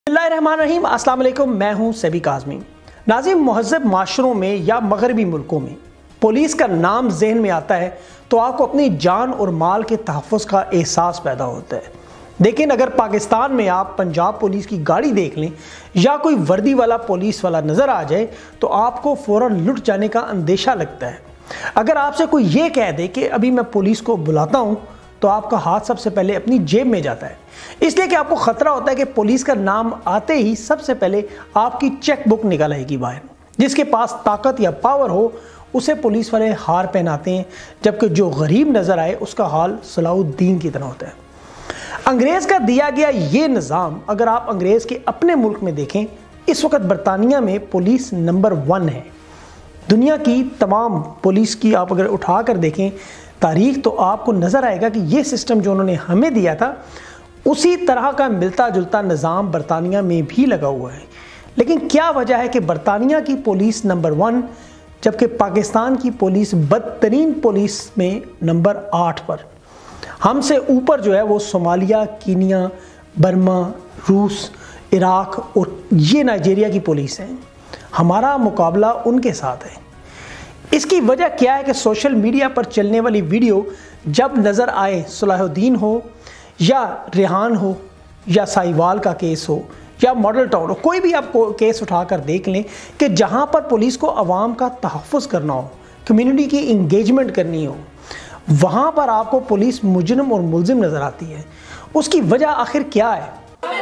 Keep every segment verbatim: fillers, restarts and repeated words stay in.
बिस्मिल्लाहिर्रहमानिर्रहीम, अस्सलाम वालेकुम। मैं हूं सेबी काज़मी। नाज़रीन, महज़ब माशरों में या मगरबी मुल्कों में पुलिस का नाम जहन में आता है तो आपको अपनी जान और माल के तहफ़्फ़ुज़ का एहसास पैदा होता है। लेकिन अगर पाकिस्तान में आप पंजाब पुलिस की गाड़ी देख लें या कोई वर्दी वाला पुलिस वाला नज़र आ जाए तो आपको फ़ौरन लुट जाने का अंदेशा लगता है। अगर आपसे कोई ये कह दे कि अभी मैं पुलिस को बुलाता हूँ तो आपका हाथ सबसे पहले अपनी जेब में जाता है, इसलिए कि आपको ख़तरा होता है कि पुलिस का नाम आते ही सबसे पहले आपकी चेक बुक निकल आएगी बाहर। जिसके पास ताकत या पावर हो उसे पुलिस वाले हार पहनाते हैं, जबकि जो गरीब नज़र आए उसका हाल सलाउद्दीन की तरह होता है। अंग्रेज़ का दिया गया ये निज़ाम अगर आप अंग्रेज़ के अपने मुल्क में देखें, इस वक्त बरतानिया में पुलिस नंबर वन है। दुनिया की तमाम पुलिस की आप अगर उठा कर देखें तारीख तो आपको नज़र आएगा कि ये सिस्टम जो उन्होंने हमें दिया था उसी तरह का मिलता जुलता निज़ाम बरतानिया में भी लगा हुआ है। लेकिन क्या वजह है कि बरतानिया की पुलिस नंबर वन जबकि पाकिस्तान की पुलिस बदतरीन पुलिस में नंबर आठ पर, हमसे ऊपर जो है वो सोमालिया, कीनिया, बर्मा, रूस, इराक और ये नाइजीरिया की पुलिस है। हमारा मुकाबला उनके साथ है। इसकी वजह क्या है कि सोशल मीडिया पर चलने वाली वीडियो जब नज़र आए, सलाहुद्दीन हो या रेहान हो या साहिवाल का केस हो या मॉडल टाउन हो, कोई भी आप केस उठाकर देख लें कि जहां पर पुलिस को आवाम का तहफ़्फ़ुज़ करना हो, कम्युनिटी की इंगेजमेंट करनी हो, वहां पर आपको पुलिस मुजरिम और मुलजिम नज़र आती है। उसकी वजह आखिर क्या है?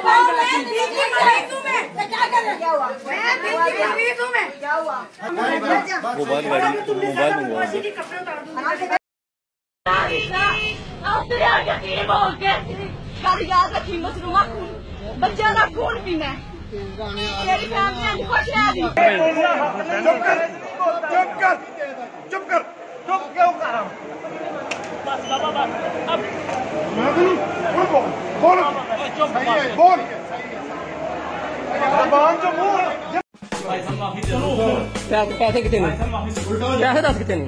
पैसे कितने पैसे दस कितने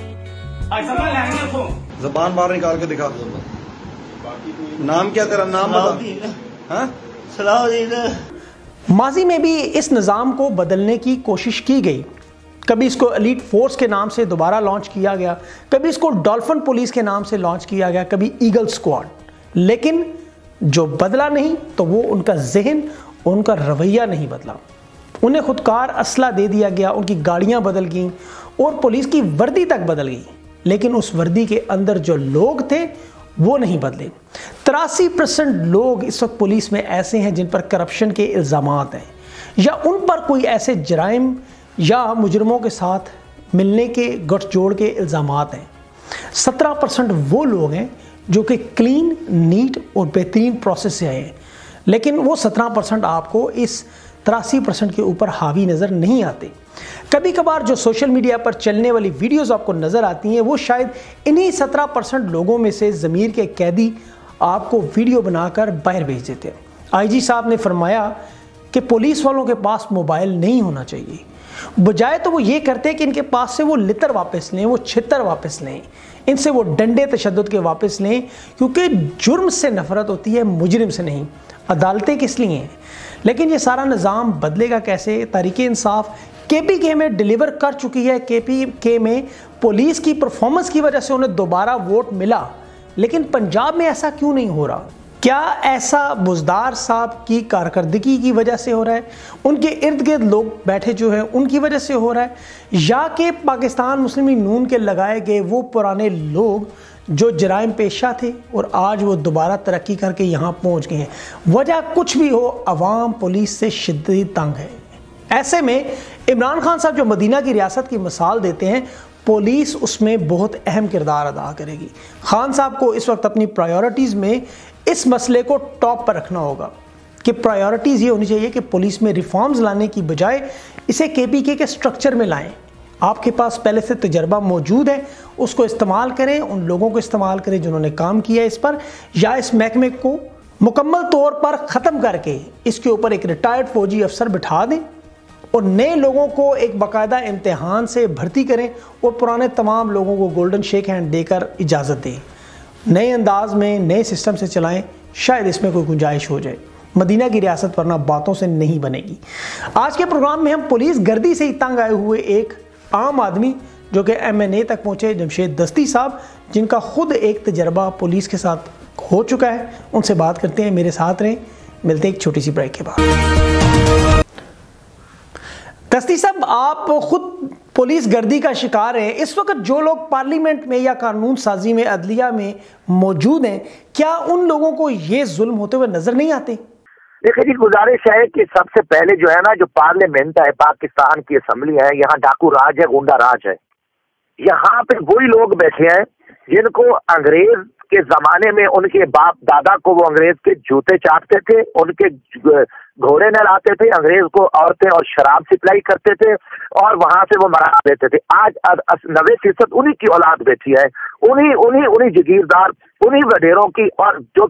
जबान बाहर निकाल के दिखा। नाम क्या तेरा? नाम बता। माजी में भी इस निज़ाम को बदलने की कोशिश की गई। कभी इसको एलीट फोर्स के नाम से दोबारा लॉन्च किया गया, कभी इसको डॉल्फिन पुलिस के नाम से लॉन्च किया गया, कभी ईगल स्क्वाड। लेकिन जो बदला नहीं तो वो उनका जहन, उनका रवैया नहीं बदला। उन्हें खुदकार असला दे दिया गया, उनकी गाड़ियां बदल गईं और पुलिस की वर्दी तक बदल गई, लेकिन उस वर्दी के अंदर जो लोग थे वो नहीं बदले। तिरासी परसेंट लोग इस वक्त पुलिस में ऐसे हैं जिन पर करप्शन के इल्ज़ामात हैं या उन पर कोई ऐसे जराइम या मुजरमों के साथ मिलने के गठजोड़ के इल्ज़ामात हैं। सत्रह परसेंट वो लोग हैं जो कि क्लीन, नीट और बेहतरीन प्रोसेस से आए हैं, लेकिन वो सत्रह परसेंट आपको इस तिरासी परसेंट के ऊपर हावी नज़र नहीं आते। कभी कभार जो सोशल मीडिया पर चलने वाली वीडियोस आपको नज़र आती हैं वो शायद इन्हीं सत्रह परसेंट लोगों में से ज़मीर के कैदी आपको वीडियो बनाकर बाहर भेज देते हैं। आईजी साहब ने फरमाया कि पुलिस वालों के पास मोबाइल नहीं होना चाहिए, बजाय तो वो ये करते हैं कि इनके पास से वो लितर वापस लें, वो छितर वापस लें, इनसे वो डंडे तशद्दुद के वापस लें, क्योंकि जुर्म से नफरत होती है, मुजरिम से नहीं। अदालतें किस लिए हैं? लेकिन ये सारा निज़ाम बदलेगा कैसे? तहरीक इंसाफ के पी के में डिलीवर कर चुकी है। के पी के में पुलिस की परफॉर्मेंस की वजह से उन्हें दोबारा वोट मिला, लेकिन पंजाब में ऐसा क्यों नहीं हो रहा? क्या ऐसा बुज़दार साहब की कारकर्दगी की वजह से हो रहा है, उनके इर्द गिर्द लोग बैठे जो हैं उनकी वजह से हो रहा है, या कि पाकिस्तान मुस्लिम लीग नून के लगाए गए वो पुराने लोग जो जराइम पेशा थे और आज वो दोबारा तरक्की करके यहाँ पहुँच गए हैं? वजह कुछ भी हो, अवाम पुलिस से शिद्दत तंग है। ऐसे में इमरान खान साहब जो मदीना की रियासत की मिसाल देते हैं, पुलिस उसमें बहुत अहम किरदार अदा करेगी। खान साहब को इस वक्त अपनी प्रायोरिटीज़ में इस मसले को टॉप पर रखना होगा कि प्रायोरिटीज़ ये होनी चाहिए कि पुलिस में रिफॉर्म्स लाने की बजाय इसे के पी के के स्ट्रक्चर में लाएं। आपके पास पहले से तजर्बा मौजूद है, उसको इस्तेमाल करें, उन लोगों को इस्तेमाल करें जिन्होंने काम किया इस पर, या इस महकमे को मुकम्मल तौर पर ख़त्म करके इसके ऊपर एक रिटायर्ड फौजी अफसर बिठा दें और नए लोगों को एक बाकायदा इम्तिहान से भर्ती करें और पुराने तमाम लोगों को गोल्डन शेक हैंड देकर इजाज़त दें। नए अंदाज में नए सिस्टम से चलाएं, शायद इसमें कोई गुंजाइश हो जाए। मदीना की रियासत वरना बातों से नहीं बनेगी। आज के प्रोग्राम में हम पुलिस गर्दी से ही तंग आए हुए एक आम आदमी जो कि एम एन ए तक पहुंचे, जमशेद दस्ती साहब, जिनका खुद एक तजर्बा पुलिस के साथ हो चुका है, उनसे बात करते हैं। मेरे साथ रहें, मिलते हैं एक छोटी सी ब्रेक के बाद। दस्ती साहब, आप खुद पुलिस गर्दी का शिकार है। इस वक्त जो लोग पार्लियामेंट में या कानून साजी में, अदलिया में मौजूद हैं, क्या उन लोगों को ये जुल्म होते हुए नजर नहीं आते? देखिए जी, गुजारिश है कि सबसे पहले जो है ना, जो पार्लियामेंट है, पाकिस्तान की असम्बली है, यहाँ डाकू राज है, गुंडा राज है। यहाँ पे वही लोग बैठे हैं जिनको अंग्रेज के जमाने में उनके बाप दादा को वो अंग्रेज के जूते चाटते थे, उनके घोड़े नहलाते थे, अंग्रेज को औरतें और शराब सप्लाई करते थे और वहां से वो मरा देते थे। आज नब्बे फीसद उन्हीं की औलाद बैठी है, उन्हीं उन्हीं उन्हीं जागीरदार, उन्हीं वडेरों की, और जो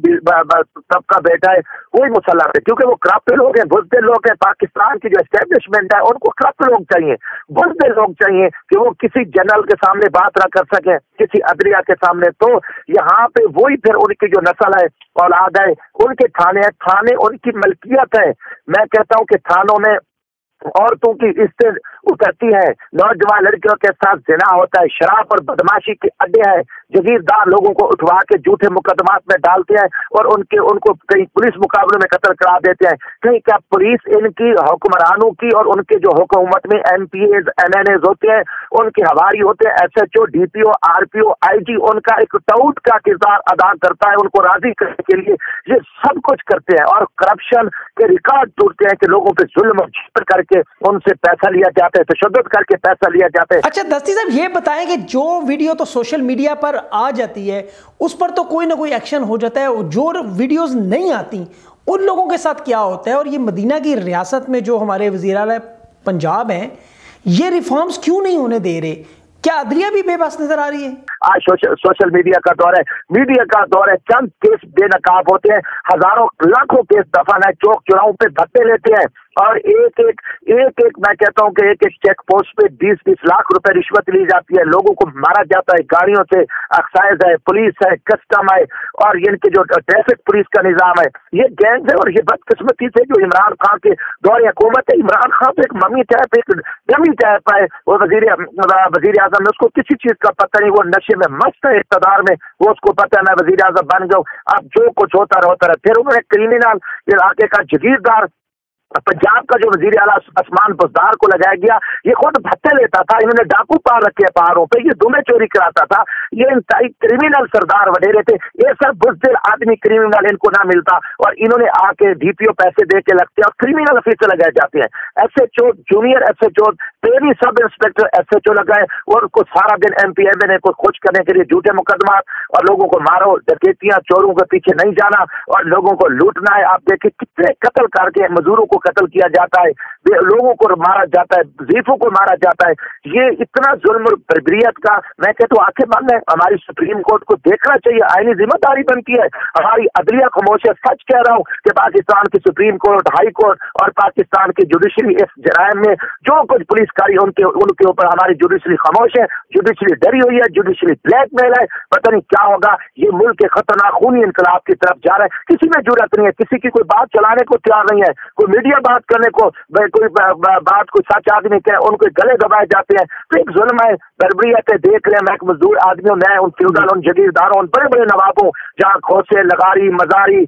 सबका बेटा है वही मुसल्लत है, क्योंकि वो करप्ट लोग हैं, बुज़दिल लोग हैं। पाकिस्तान की जो एस्टेब्लिशमेंट है उनको करप्ट लोग चाहिए, बुज़दिल लोग चाहिए कि वो किसी जनरल के सामने बात ना कर सके, किसी अदलिया के सामने। तो यहाँ पे वही फिर उनकी जो नस्ल है, औलाद है, उनके थाने हैं, थाने उनकी मलकियत है। मैं कहता हूँ कि थानों में औरतों की इज्जत उतरती है, नौजवान लड़कियों के साथ जिना होता है, शराब और बदमाशी के अड्डे हैं, जागीरदार लोगों को उठवा के झूठे मुकदमात में डालते हैं और उनके उनको कहीं पुलिस मुकाबले में कत्ल करा देते हैं। कहीं क्या पुलिस इनकी हुक्मरानों की और उनके जो हुकूमत में M P As N N As होते हैं, उनके हवारी होते हैं, S H O, D P O, R P O, I G, उनका एक टाउट का किरदार अदा करता है उनको राजी करने के लिए। ये सब कुछ करते हैं और करप्शन के रिकॉर्ड टूटते हैं कि लोगों पे जुल्म करके उनसे पैसा लिया जाता है, तशद्दुद करके पैसा लिया जाता है। अच्छा दस्ती साहब, ये बताएं कि जो वीडियो तो सोशल मीडिया पर आ जाती है उस पर तो कोई ना कोई एक्शन हो जाता है, जो वीडियोस नहीं आती उन लोगों के साथ क्या होता है? और ये मदीना की रियासत में जो हमारे वज़ीर आला पंजाब हैं, ये रिफॉर्म्स क्यों नहीं होने दे रहे? क्या अदलिया भी बेबस नजर आ रही है? आज सोशल सोशल मीडिया का दौर है, मीडिया का दौर है, चंद केस बेनकाब होते हैं, हजारों लाखों केस दफन है, चौक चौराहों पे धक्के लेते हैं और एक एक एक एक मैं कहता हूँ कि एक एक चेक पोस्ट पे बीस बीस लाख रुपए रिश्वत ली जाती है, लोगों को मारा जाता है गाड़ियों से, एक्साइज है, पुलिस है, कस्टम है और इनके जो ट्रैफिक पुलिस का निजाम है, ये गैंग है। और ये बदकिस्मती से जो इमरान खान के दौर हुकूमत है, इमरान खान तो एक मम्मी टाइप, एक डमी टाइप है, वो वजीर वजीर आजम में, उसको किसी चीज का पता नहीं, वो नशे में मस्त है, इक़्तिदार में, वो उसको पता है मैं वजीर आजम बन जाऊं, अब जो कुछ होता रहा होता रहा। फिर उन्होंने क्रिमिनल इलाके का जागीरदार पंजाब का जो वजीर आला आसमान बुजदार को लगाया गया, ये खुद भत्ते लेता था, इन्होंने डाकू पार रखे हैं पहाड़ों पे, ये दुमे चोरी कराता था, ये इंतहाई क्रिमिनल सरदार वडेरे थे। ये सब बुजदिल आदमी क्रिमिनल इनको ना मिलता और इन्होंने आके डी पी ओ पैसे दे के लगते हैं और क्रिमिनल ऑफिसर लगाए जाते हैं। S H O, junior S H O, तेरी सब इंस्पेक्टर एस एच ओ लगाए और उनको सारा दिन एम पी एम ए को खुश करने के लिए झूठे मुकदमा और लोगों को मारो, डकैतियां, चोरों के पीछे नहीं जाना और लोगों को लूटना है। आप देखिए कितने कत्ल करके मजदूरों को कत्ल किया जाता है, लोगों को मारा जाता है, जीफों को मारा जाता है। ये इतना जुल्म बर्बरियत का, मैं कहता हूँ आंखें बंद है। हमारी सुप्रीम कोर्ट को देखना चाहिए, आईनी जिम्मेदारी बनती है। हमारी अदलिया खामोश है। सच कह रहा हूँ कि पाकिस्तान की सुप्रीम कोर्ट, हाई कोर्ट और पाकिस्तान की जुडिशरी इस जराइम में जो कुछ पुलिस कारी उनके उनके ऊपर हमारी जुडिशरी खामोश है, जुडिशरी डरी हुई है, जुडिशरी ब्लैकमेल है। पता नहीं क्या होगा। ये मुल्क के खतरनाक खूनी इनकलाब की तरफ जा रहा है। किसी में जुर्रत नहीं है, किसी की कोई बात चलाने को तैयार नहीं है, कोई मीडिया बात करने को, कोई बात कोई सच आदमी कहे उनको गले दबाए जाते हैं। तो एक जुल्म है, बर्बरियत है। देख रहे हैं, मैं एक मजदूर आदमी हूँ, मैं उन फ्यूडल, उन जागीरदारों, उन बड़े बड़े नवाबों, जहाँ खोसे, लगारी, मजारी,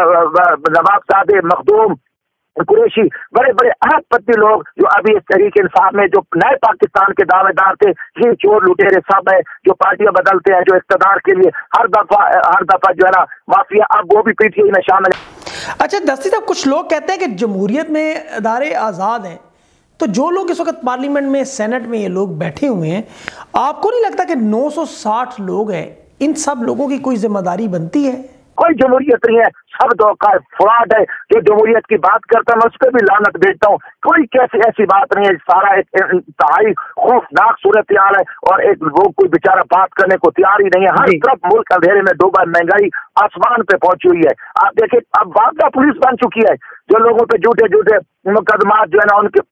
नवाब सादे, मखदूम, कुरैशी, बड़े बड़े अरबपति लोग जो अभी इस तहरीक इंसाफ में जो नए पाकिस्तान के दावेदार थे, ये चोर लुटेरे सब है जो पार्टियां बदलते हैं, जो इख्तिदार के लिए हर दफा हर दफा जो है ना माफिया, अब वो भी पीटीआई में शामिल है। अच्छा दस्ती साहब, कुछ लोग कहते हैं कि जमहूरियत में अदारे आज़ाद हैं, तो जो लोग इस वक्त पार्लियामेंट में, सेनेट में ये लोग बैठे हुए हैं, आपको नहीं लगता कि नौ सौ साठ लोग हैं, इन सब लोगों की कोई जिम्मेदारी बनती है? कोई जमहूरियत नहीं है, सब धोखा है, फ्रॉड है। जो जमहूरियत की बात करता है मैं उस पर भी लानत भेजता हूँ। कोई कैसी ऐसी बात नहीं है। सारा एक इंतहाई खौफनाक सूरत हाल है और एक लोग कोई बेचारा बात करने को तैयार ही नहीं है। हर तरफ मुल्क अंधेरे में डूबा, महंगाई आसमान पे पहुंची हुई है। आप देखिए, अब वापदा पुलिस बन चुकी है, जो लोगों पे झूठे झूठे मुकदमात जो है ना, उनके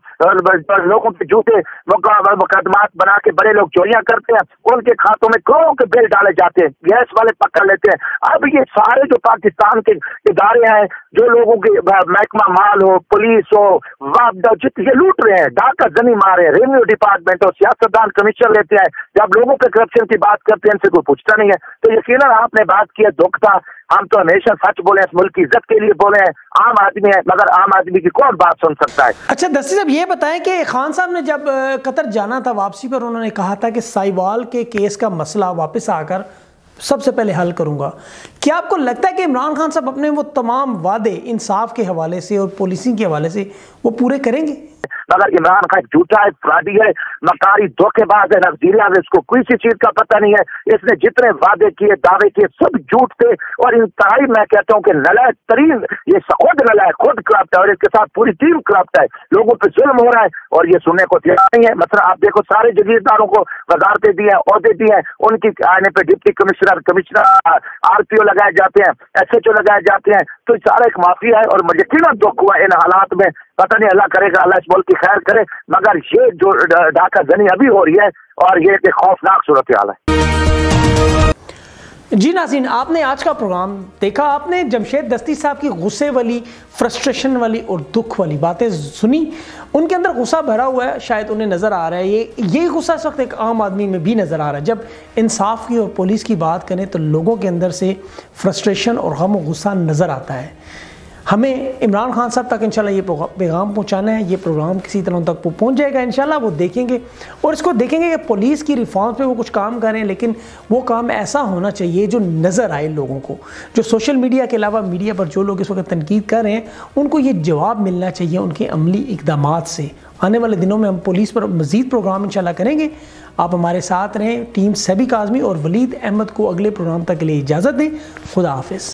लोगों पे झूठे मुकदमात बना के बड़े लोग चोरियां करते हैं, उनके खातों में करोड़ों के बिल डाले जाते हैं, गैस वाले पकड़ लेते हैं। अब ये सारे जो पाकिस्तान खानदान के इदारे हैं, जो लोगों के महकमा माल हो, पुलिस हो, वापदा ये लूट रहे हैं, डाका जनी मार रहे हैं, रेवेन्यू डिपार्टमेंट और सियासतदान कमीशन लेते हैं, जब लोगों के करप्शन की बात करते हैं इनसे कोई पूछता नहीं है। तो यकीनन आपने बात की है, दुख था, हम तो हमेशा सच बोले, इस मुल्क की इज्जत के लिए बोले हैं, आम आदमी है, मगर आम आदमी की कौन बात सुन सकता है। अच्छा दस्ती साहब, ये बताएं कि खान साहब ने जब कतर जाना था, वापसी पर उन्होंने कहा था कि साहिवाल के केस का मसला वापस आकर सबसे पहले हल करूंगा। क्या आपको लगता है कि इमरान खान साहब अपने वो तमाम वादे इंसाफ के हवाले से और पुलिसिंग के हवाले से वो पूरे करेंगे? मगर इमरान खान झूठा है, फ्रॉडी है, मकारी धोखेबाज है, नजदीरिया है, इसको किसी चीज का पता नहीं है। इसने जितने वादे किए, दावे किए, सब झूठ थे और इंतहाई मैं कहता हूँ कि नलायक तरीन, ये खुद नलायक, खुद करप्ट है और इसके साथ पूरी टीम करप्ट है। लोगों पे जुल्म हो रहा है और ये सुनने को तैयार नहीं है। मतलब आप देखो, सारे जगीरदारों को वजारतें दी हैं, ओहदे दिए हैं, उनकी आने पे डिप्टी कमिश्नर, कमिश्नर, आरपीओ लगाए जाते हैं, एसएचओ लगाए जाते हैं। तो सारा एक माफिया है और मुझे कितना दुख हुआ इन हालात में। पता नहीं, अल्लाह करेगा, अल्लाह इस मुल्क की खैर करे, मगर ये जो डाका जनी अभी हो रही है और ये एक खौफनाक सूरत हाल है। जी नाज़रीन, आपने आज का प्रोग्राम देखा, आपने जमशेद दस्ती साहब की गुस्से वाली, फ्रस्ट्रेशन वाली और दुख वाली बातें सुनी। उनके अंदर गुस्सा भरा हुआ है, शायद उन्हें नज़र आ रहा है, ये यही गुस्सा इस वक्त एक आम आदमी में भी नज़र आ रहा है। जब इंसाफ की और पुलिस की बात करें तो लोगों के अंदर से फ्रस्ट्रेशन और गम और गुस्सा नज़र आता है। हमें इमरान खान साहब तक इंशाल्लाह ये पैगाम पहुंचाना है। ये प्रोग्राम किसी तरह तक वो पहुंच जाएगा इंशाल्लाह, वो देखेंगे और इसको देखेंगे कि पुलिस की रिफॉर्म पे वो कुछ काम करें, लेकिन वो काम ऐसा होना चाहिए जो नज़र आए लोगों को। जो सोशल मीडिया के अलावा मीडिया पर जो लोग इस वक्त तनकीद कर रहे हैं, उनको ये जवाब मिलना चाहिए उनके अमली इक़दामात से। आने वाले दिनों में हम पुलिस पर मज़ीद प्रोग्राम इंशाल्लाह करेंगे। आप हमारे साथ रहें। टीम सबी काज़मी और वलीद अहमद को अगले प्रोग्राम तक के लिए इजाज़त दें। खुदा हाफिज़।